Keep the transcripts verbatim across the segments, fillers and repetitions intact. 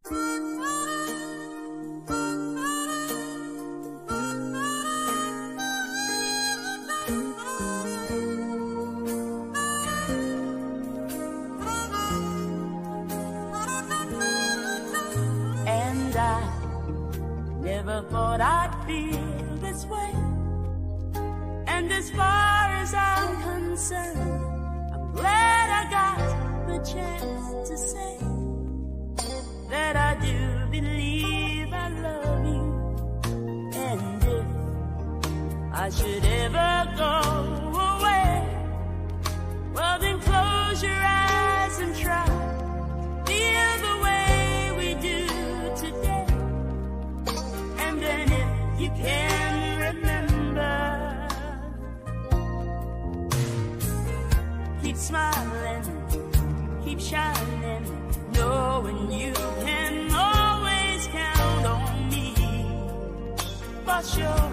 And I never thought I'd feel this way. And as far as I'm concerned, I'm glad I got the chance to say that I do believe I love you. And if I should ever go away, well then close your eyes and try feel the way we do today. And then if you can remember, keep smiling, keep shining, knowing you can always count on me. For sure,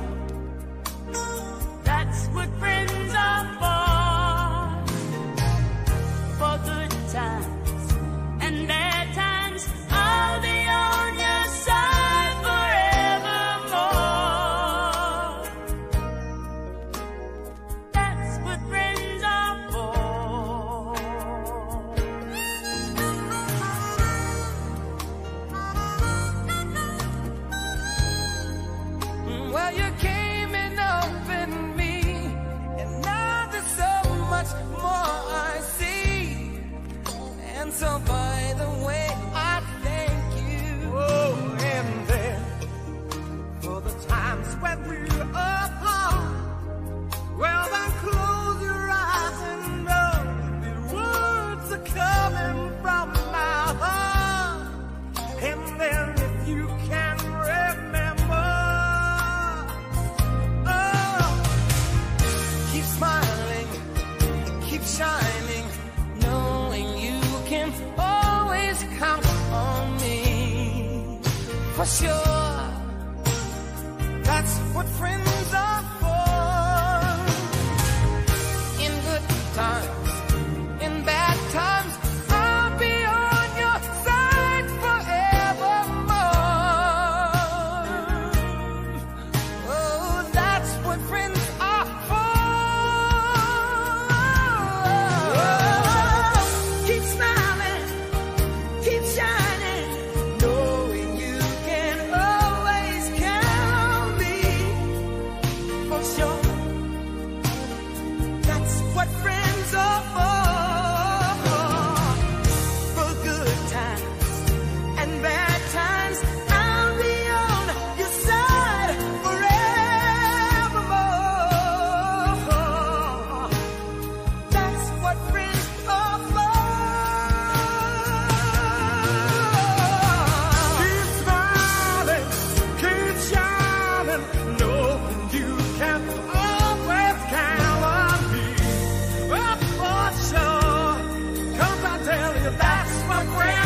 that's what friends are for. For good times and bad times, I'll be on your side forevermore. That's what friends are for. Well, you came and opened me, and now there's so much more I see. And so by the way, I thank you. Oh, and then for the times when we're apart, well then close your eyes and know the words are coming from my heart. And then if you can remember, oh, keep smiling, keep shining, knowing you can always count on me. For sure, that's what friends are for. In good times, in bad times, I'll be on your side forevermore. Oh, that's what friends are for. Keep smiling, keep shining, knowing you can always count on me. For sure, that's what friends are for. For good times and bad times, I'll be on your side forevermore. That's what friends are for. Keep smiling, keep shining, knowing you can always count on me. Oh, for sure, 'cause I tell you that's what friends